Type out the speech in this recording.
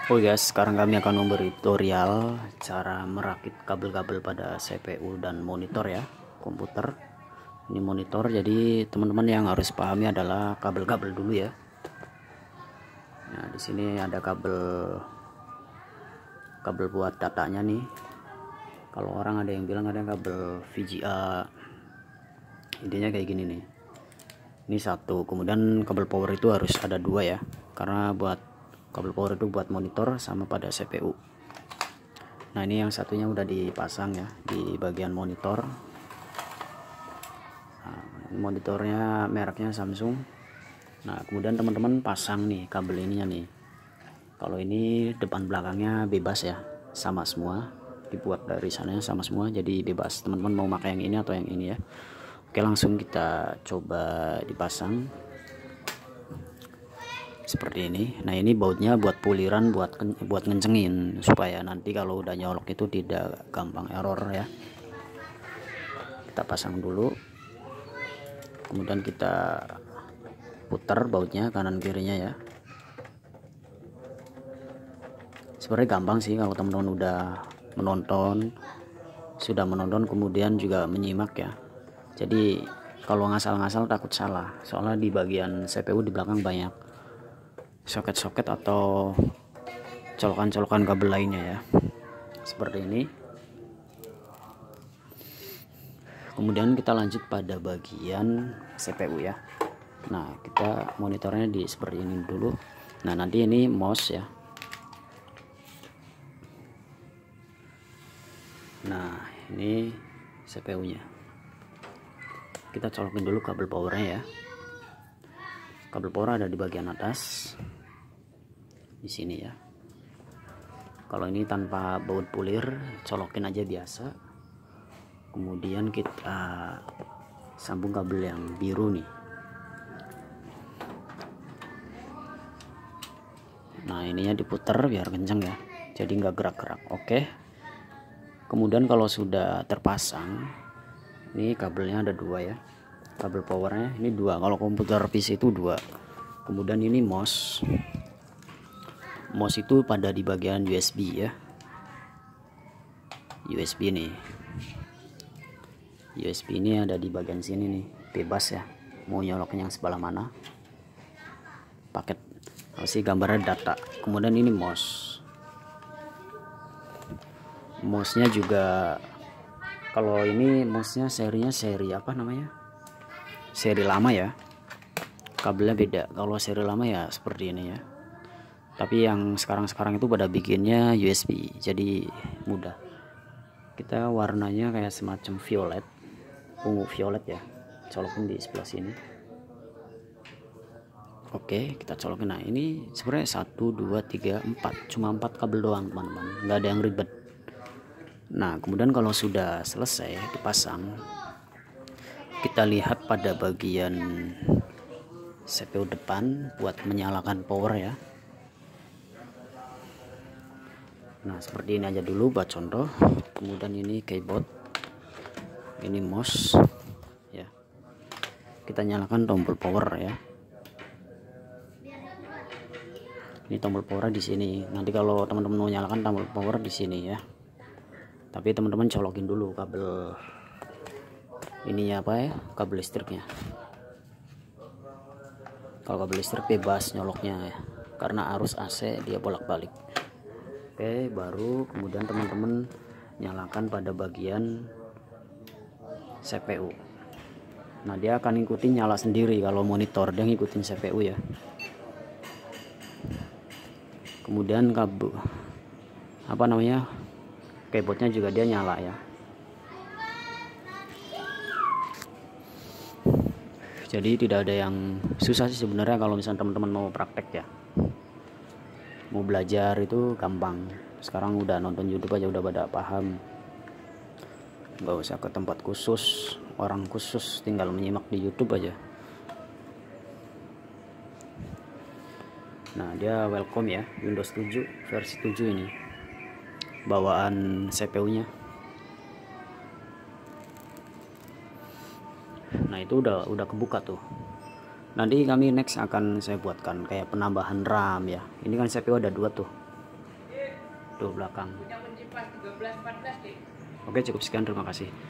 Oke guys, sekarang kami akan memberi tutorial cara merakit kabel-kabel pada CPU dan monitor ya, komputer. Ini monitor, jadi teman-teman yang harus pahami adalah kabel-kabel dulu ya. Nah, di sini ada kabel buat datanya nih. Kalau orang ada yang bilang ada kabel VGA. Intinya kayak gini nih. Ini satu, kemudian kabel power itu harus ada dua ya, karena buat kabel power itu buat monitor sama pada CPU. Nah, ini yang satunya udah dipasang ya di bagian monitor. Nah, monitornya mereknya Samsung. Nah, kemudian teman-teman pasang nih kabel ininya nih. Kalau ini depan belakangnya bebas ya, sama semua, dibuat dari sananya sama semua, jadi bebas teman-teman mau pakai yang ini atau yang ini ya. Oke, langsung kita coba dipasang seperti ini. Nah, ini bautnya buat puliran, buat ngencengin supaya nanti kalau udah nyolok itu tidak gampang error ya. Kita pasang dulu, kemudian kita putar bautnya kanan kirinya ya. Sebenarnya gampang sih kalau teman-teman udah menonton kemudian juga menyimak ya. Jadi kalau ngasal-ngasal takut salah, soalnya di bagian CPU di belakang banyak soket-soket atau colokan-colokan kabel lainnya ya, seperti ini. Kemudian kita lanjut pada bagian CPU ya. Nah, kita monitornya di seperti ini dulu. Nah, nanti ini mouse ya. Nah, ini CPU nya. Kita colokin dulu kabel powernya ya. Kabel power ada di bagian atas di sini ya. Kalau ini tanpa baut pulir, colokin aja biasa. Kemudian kita sambung kabel yang biru nih. Nah, ininya diputar biar kenceng ya, jadi nggak gerak-gerak. Oke. Kemudian kalau sudah terpasang, ini kabelnya ada dua ya. Kabel powernya ini dua, kalau komputer PC itu dua. Kemudian ini mouse itu pada di bagian USB ya. USB ini ada di bagian sini nih, bebas ya mau nyoloknya yang sebelah mana. Paket masih gambarnya data. Kemudian ini mouse nya juga, kalau ini mouse nya seri apa namanya, seri lama ya, kabelnya beda. Kalau seri lama ya seperti ini ya, tapi yang sekarang itu pada bikinnya USB, jadi mudah. Kita warnanya kayak semacam violet, ungu violet ya, colokin di sebelah sini. Oke, kita colokin. Nah, ini sebenarnya 1 2 3 4, cuma 4 kabel doang teman-teman, nggak ada yang ribet. Nah, kemudian kalau sudah selesai dipasang, kita lihat pada bagian CPU depan buat menyalakan power ya. Nah, seperti ini aja dulu buat contoh. Kemudian ini keyboard, ini mouse ya. Kita nyalakan tombol power ya. Ini tombol power di sini. Nanti kalau teman-teman mau nyalakan tombol power di sini ya. Tapi teman-teman colokin dulu kabel ininya apa ya, kabel listriknya. Kalau kabel listrik bebas nyoloknya ya, karena arus AC dia bolak-balik. Oke, baru kemudian teman-teman nyalakan pada bagian CPU. Nah, dia akan ngikutin nyala sendiri. Kalau monitor dia ngikutin CPU ya. Kemudian kabel apa namanya, keyboardnya juga dia nyala ya. Jadi tidak ada yang susah sih sebenarnya kalau misalnya teman-teman mau praktek ya, mau belajar itu gampang. Sekarang udah nonton YouTube aja udah pada paham, nggak usah ke tempat khusus, orang khusus, tinggal menyimak di YouTube aja. Nah, dia welcome ya, Windows 7 versi 7 ini bawaan CPU nya. Nah, itu udah kebuka tuh. Nanti kami next akan saya buatkan kayak penambahan RAM ya. Ini kan CPU ada dua tuh, tuh belakang. Oke, cukup sekian, terima kasih.